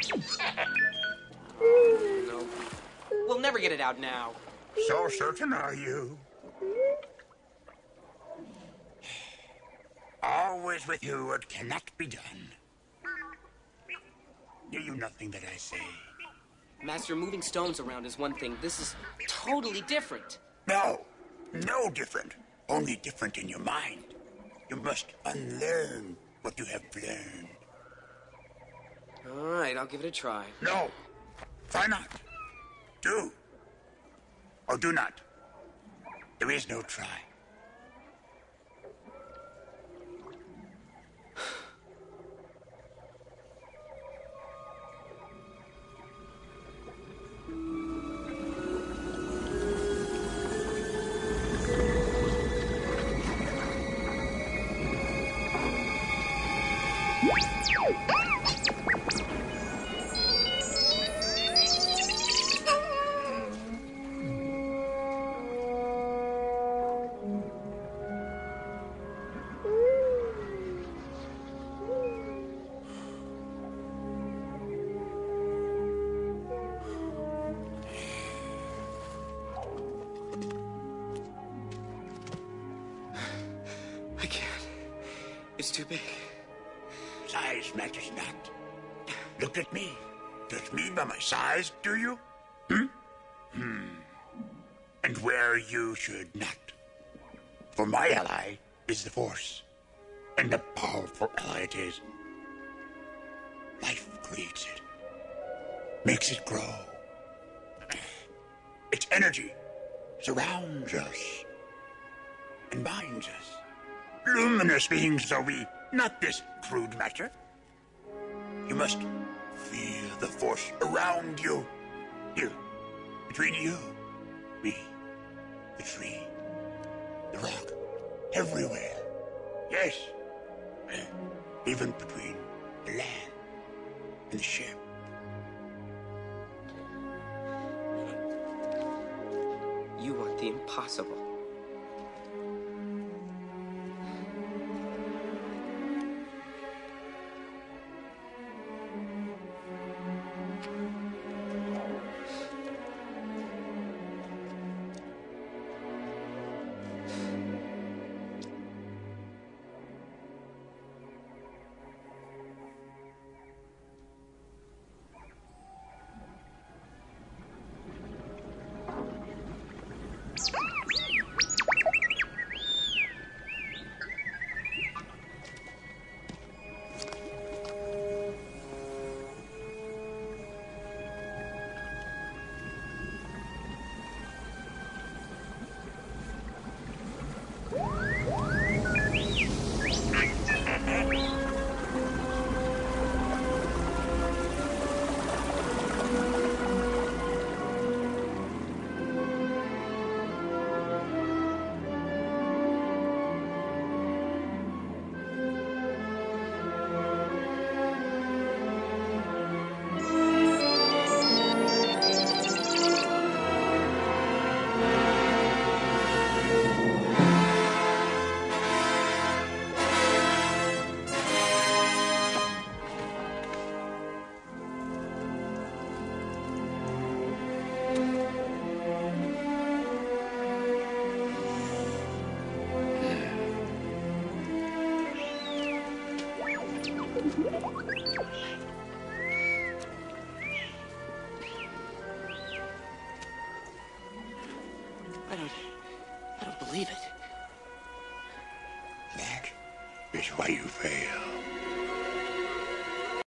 No. We'll never get it out now. So certain are you? Always with you it cannot be done. Hear you nothing that I say? Master, moving stones around is one thing. This is totally different. No different. Only different in your mind. You must unlearn what you have learned. All right, I'll give it a try. No. Try not. Do. Or do not. There is no try. I can't. It's too big. Size matters not. Look at me. Judge me by my size, do you? And where you should not. For my ally is the Force. And a powerful ally it is. Life creates it. Makes it grow. Its energy surrounds us. And binds us. Luminous beings are we, not this crude matter. You must feel the Force around you. Here, between you, me, the tree, the rock, everywhere. Yes, even between the land and the ship. You want the impossible. I don't believe it. That is why you fail.